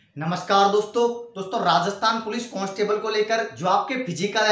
नमस्कार दोस्तों Rajasthan police constable को लेकर जो आपके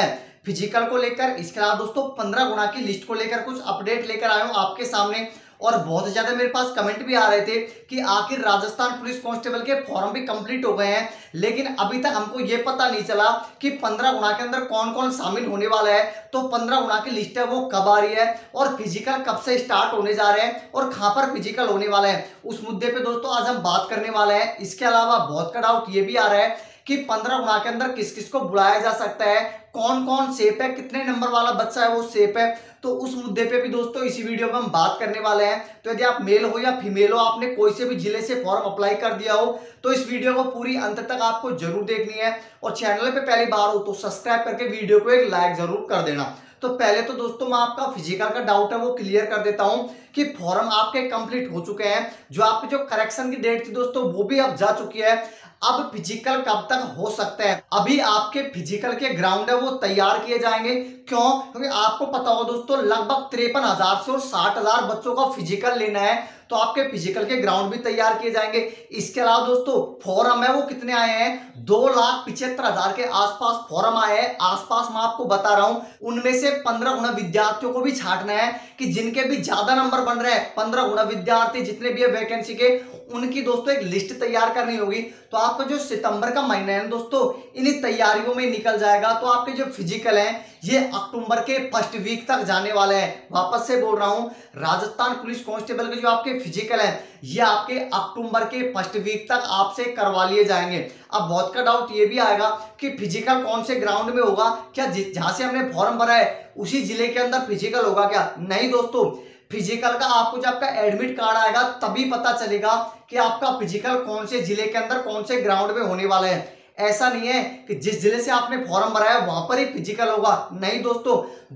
फिजिकल को लेकर इसके अलावा दोस्तों 15 गुना की लिस्ट को लेकर कुछ अपडेट लेकर आया हूं आपके सामने। और बहुत ज्यादा मेरे पास कमेंट भी आ रहे थे कि आखिर राजस्थान पुलिस कांस्टेबल के फॉर्म भी कंप्लीट हो गए हैं, लेकिन अभी तक हमको ये पता नहीं चला कि 15 गुना के अंदर कौन कौन शामिल होने वाला है। तो 15 गुना की लिस्ट है वो कब आ रही है और फिजिकल कब से स्टार्ट होने जा रहे हैं और कहां पर फिजिकल होने वाला है, उस मुद्दे पे दोस्तों आज हम बात करने वाले हैं। इसके अलावा बहुत का डाउट ये भी आ रहा है कि 15 गुना के अंदर किस किस को बुलाया जा सकता है, कौन कौन सेफ है, कितने नंबर वाला बच्चा है वो सेफ है। तो उस मुद्दे पे भी दोस्तों इसी वीडियो में हम बात करने वाले हैं। तो यदि आप मेल हो या फीमेल हो, आपने कोई से भी जिले से फॉर्म अप्लाई कर दिया हो, तो इस वीडियो को पूरी अंत तक आपको जरूर देखनी है। और चैनल पे पहली बार हो तो सब्सक्राइब करके वीडियो को एक लाइक जरूर कर देना। तो पहले तो दोस्तों मैं आपका फिजिकल का डाउट है वो क्लियर कर देता हूं कि फॉर्म आपके कंप्लीट हो चुके हैं। जो आपकी जो करेक्शन की डेट थी दोस्तों वो भी अब जा चुकी है। अब फिजिकल कब तक हो सकता है, अभी आपके फिजिकल के ग्राउंड है वो तैयार किए जाएंगे। क्यों? क्योंकि आपको पता होगा दोस्तों लगभग 53,000 से और 60,000 बच्चों का फिजिकल लेना है, तो आपके फिजिकल के ग्राउंड भी तैयार किए जाएंगे। इसके अलावा दोस्तों फॉर्म है वो कितने आए हैं, 2,75,000 के आसपास फॉर्म आए हैं। आसपास मैं आपको बता रहा हूं, उनमें से 15 गुना विद्यार्थियों को भी छांटना है कि जिनके भी ज्यादा नंबर बन रहे हैं। 15 गुना विद्यार्थी जितने भी है वैकेंसी के, उनकी दोस्तों एक लिस्ट तैयार करनी होगी। तो आपका जो सितंबर का महीना है दोस्तों इन तैयारियों में निकल जाएगा। तो आपके जो फिजिकल है ये अक्टूबर के फर्स्ट वीक तक जाने वाले हैं। वापस से बोल रहा हूं, राजस्थान पुलिस कांस्टेबल के जो आपके फिजिकल है ये आपके अक्टूबर के फर्स्ट वीक तक आपसे करवा लिए जाएंगे। अब बहुत का डाउट ये भी आएगा कि फिजिकल कौन से ग्राउंड में होगा, क्या जहां से हमने फॉर्म भरा है उसी जिले के अंदर फिजिकल होगा क्या? नहीं दोस्तों, फिजिकल का आपको जब आपका एडमिट कार्ड आएगा तभी पता चलेगा कि आपका फिजिकल कौन से जिले के अंदर कौन से ग्राउंड में होने वाला है। ऐसा नहीं है कि जिस जिले से आपने फॉर्म भरा है वहां पर ही फिजिकल होगा। नहीं दोस्तों,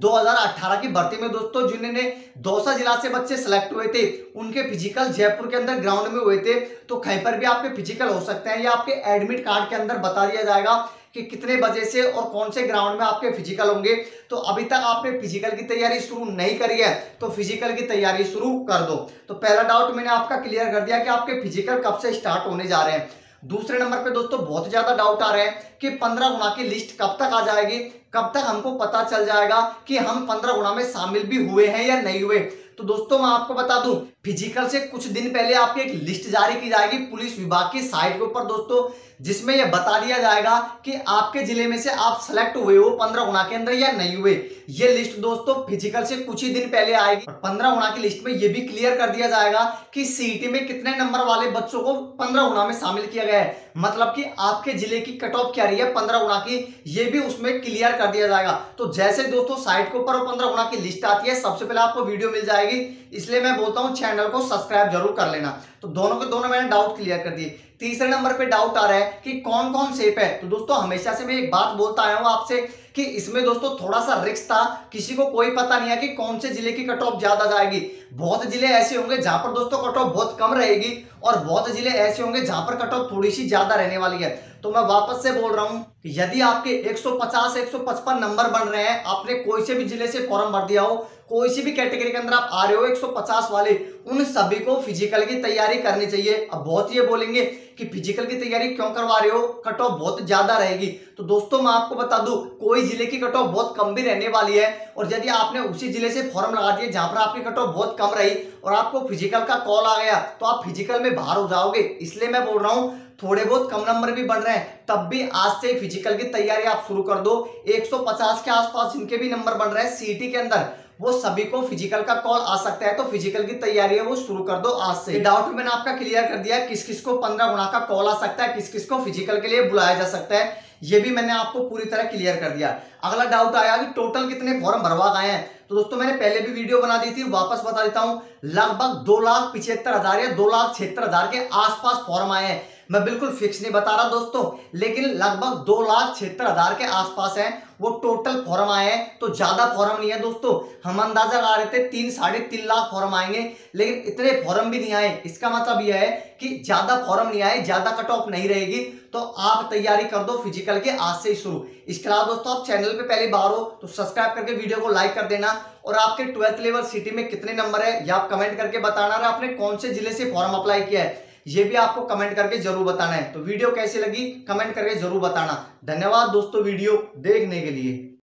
2018 की भर्ती में दोस्तों जिन्होंने दौसा जिला से बच्चे सेलेक्ट हुए थे उनके फिजिकल जयपुर के अंदर ग्राउंड में हुए थे। तो कहीं पर भी आपके फिजिकल हो सकते हैं, ये आपके एडमिट कार्ड के अंदर बता दिया जाएगा कि कितने बजे से और कौन से ग्राउंड में आपके फिजिकल होंगे। तो अभी तक आपने फिजिकल की तैयारी शुरू नहीं करी है तो फिजिकल की तैयारी शुरू कर दो। तो पहला डाउट मैंने आपका क्लियर कर दिया कि आपके फिजिकल कब से स्टार्ट होने जा रहे हैं। दूसरे नंबर पे दोस्तों बहुत ज्यादा डाउट आ रहे हैं कि 15 गुना की लिस्ट कब तक आ जाएगी, कब तक हमको पता चल जाएगा कि हम 15 गुना में शामिल भी हुए हैं या नहीं हुए। तो दोस्तों मैं आपको बता दूं, फिजिकल से कुछ दिन पहले आपकी एक लिस्ट जारी की जाएगी पुलिस विभाग की साइट के ऊपर दोस्तों, जिसमें यह बता दिया जाएगा कि आपके जिले में से आप सेलेक्ट हुए हो 15 गुना के अंदर या नहीं हुए। ये लिस्ट दोस्तों फिजिकल से कुछ ही दिन पहले आएगी। और 15 गुना की लिस्ट में यह भी क्लियर कर दिया जाएगा कि सीईटी में कितने नंबर वाले बच्चों को 15 गुना में शामिल किया गया है, मतलब कि आपके जिले की कट ऑफ क्या रही है 15 गुना की, ये भी उसमें क्लियर कर दिया जाएगा। तो जैसे दोस्तों साइट के ऊपर 15 गुना की लिस्ट आती है सबसे पहले आपको वीडियो मिल जाएगी, इसलिए मैं बोलता हूं चैनल को सब्सक्राइब जरूर कर लेना। तो दोनों के दोनों मैंने डाउट क्लियर कर दिए। तीसरे नंबर पे डाउट आ रहा है कि कौन कौन सेफ है। तो दोस्तों हमेशा से मैं एक बात बोलता आया हूं आपसे कि इसमें दोस्तों थोड़ा सा रिस्क था, किसी को कोई पता नहीं है कि कौन से जिले की कट ऑफ ज्यादा जाएगी। बहुत जिले ऐसे होंगे जहां पर दोस्तों कट ऑफ बहुत कम रहेगी और बहुत जिले ऐसे होंगे जहां पर कट ऑफ थोड़ी सी ज्यादा रहने वाली है। तो मैं वापस से बोल रहा हूं कि यदि आपके 150 155 नंबर बन रहे हैं, आपने कोई से भी जिले से फॉर्म भर दिया हो, कोई सी भी कैटेगरी के अंदर आप आ रहे हो 150 वाले, उन सभी को फिजिकल की तैयारी करनी चाहिए। अब बहुत ये बोलेंगे कि फिजिकल की तैयारी क्यों करवा रहे हो, कट ऑफ बहुत ज्यादा रहेगी। तो दोस्तों मैं आपको बता दूं, कोई जिले की कट ऑफ बहुत कम भी रहने वाली है और यदि आपने उसी जिले से फॉर्म लगा दिए जहां पर आपकी कट ऑफ बहुत कम रही और आपको फिजिकल का कॉल आ गया तो आप फिजिकल में बाहर हो जाओगे। इसलिए मैं बोल रहा हूं थोड़े बहुत कम नंबर भी बन रहे हैं तब भी आज से फिजिकल की तैयारी आप शुरू कर दो। 150 के आसपास जिनके भी नंबर बन रहे हैं सीईटी के अंदर वो सभी को फिजिकल का कॉल आ सकता है, तो फिजिकल की तैयारी है वो शुरू कर दो आज से। डाउट मैंने आपका क्लियर कर दिया किस किस को 15 गुना का कॉल आ सकता है, किस किस को फिजिकल के लिए बुलाया जा सकता है, ये भी मैंने आपको पूरी तरह क्लियर कर दिया। अगला डाउट आया कि टोटल कितने फॉर्म भरवा गए हैं। तो दोस्तों मैंने पहले भी वीडियो बना दी थी, वापस बता देता हूं, लगभग 2,75,000 या 2,76,000 के आसपास फॉर्म आए हैं। मैं बिल्कुल फिक्स नहीं बता रहा दोस्तों, लेकिन लगभग 2,76,000 के आसपास है वो टोटल फॉर्म आए हैं। तो ज्यादा फॉर्म नहीं है दोस्तों, हम अंदाजा लगा रहे थे 3 साढ़े 3 लाख फॉर्म आएंगे, लेकिन इतने फॉर्म भी नहीं आए। इसका मतलब यह है कि ज्यादा फॉर्म नहीं आए, ज्यादा कट ऑफ नहीं रहेगी। तो आप तैयारी कर दो फिजिकल के आज से ही शुरू। इसके अलावा दोस्तों आप चैनल पे पहली बार हो तो सब्सक्राइब करके वीडियो को लाइक कर देना और आपके 12th लेवल सिटी में कितने नंबर है या आप कमेंट करके बताना, आपने कौन से जिले से फॉर्म अप्लाई किया है। ये भी आपको कमेंट करके जरूर बताना है। तो वीडियो कैसी लगी कमेंट करके जरूर बताना। धन्यवाद दोस्तों वीडियो देखने के लिए।